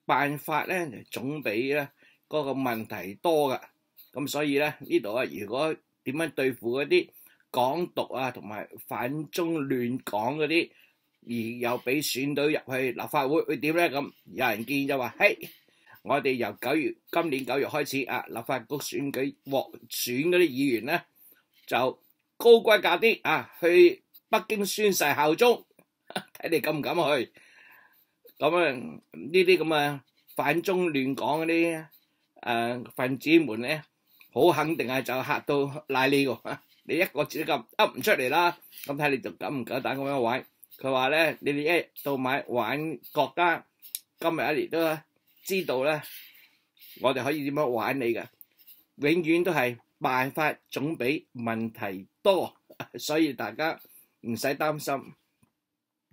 辦法咧就總比咧嗰個問題多噶。咁所以咧呢度啊，如果點樣對付嗰啲港獨啊同埋反中亂港嗰啲，而又俾選舉入去立法會，會點咧？咁有人建議就話：嘿，我哋由今年9月開始啊，立法局選舉獲選嗰啲議員咧，就高規格啲啊，去北京宣誓效忠，睇你敢唔敢去。咁啊，呢啲咁嘅反中亂港嗰啲分子們咧，好肯定係就嚇到賴你喎，你一個字都噏唔出嚟啦。咁睇你就敢唔敢膽咁樣玩？佢話咧，你哋一到晚玩國家，今日一年都知道咧，我哋可以點樣玩你嘅，永遠都係辦法總比問題多，所以大家唔使擔心。